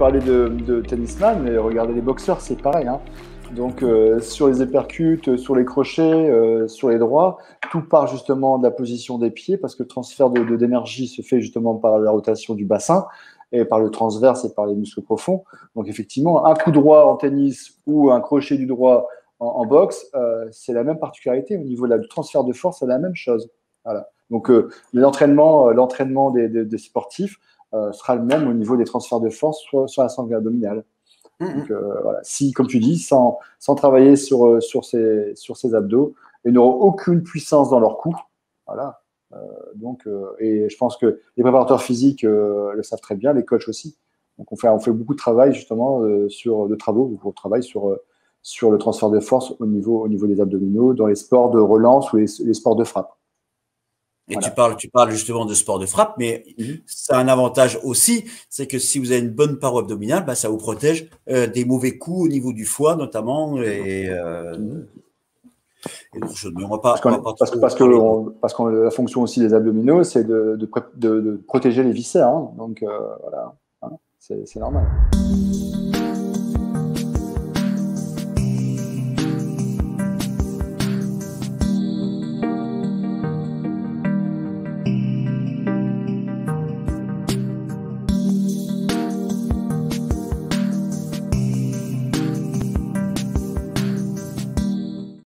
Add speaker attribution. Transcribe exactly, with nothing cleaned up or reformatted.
Speaker 1: parlais de, de tennisman, mais regardez les boxeurs, c'est pareil. Hein. Donc, euh, sur les uppercuts, sur les crochets, euh, sur les droits, tout part justement de la position des pieds parce que le transfert de, de, d'énergie se fait justement par la rotation du bassin et par le transverse et par les muscles profonds. Donc, effectivement, un coup droit en tennis ou un crochet du droit en, en boxe, euh, c'est la même particularité. Au niveau de la, du transfert de force, c'est la même chose. Voilà. Donc, euh, l'entraînement, euh, l'entraînement des, des, des sportifs euh, sera le même au niveau des transferts de force sur, sur la sangle abdominale. Donc, euh, voilà. Si, comme tu dis, sans, sans travailler sur, sur, ces, sur ces abdos, ils n'auront aucune puissance dans leur cou. Voilà. Euh, donc, euh, et je pense que les préparateurs physiques euh, le savent très bien, les coachs aussi. Donc, on fait, on fait beaucoup de travail justement euh, sur de travaux, beaucoup de travail sur, euh, sur le transfert de force au niveau, au niveau des abdominaux, dans les sports de relance ou les, les sports de frappe.
Speaker 2: Et voilà. tu parles, tu parles justement de sport de frappe, mais mmh. ça a un avantage aussi, c'est que si vous avez une bonne paroi abdominale, bah, ça vous protège euh, des mauvais coups au niveau du foie notamment. Et, euh, mmh. et donc, je ne va pas.
Speaker 1: Parce, on,
Speaker 2: pas
Speaker 1: parce, parce que, on, parce que la fonction aussi des abdominaux, c'est de, de, de, de protéger les viscères. Hein. Donc euh, voilà, hein, c'est normal.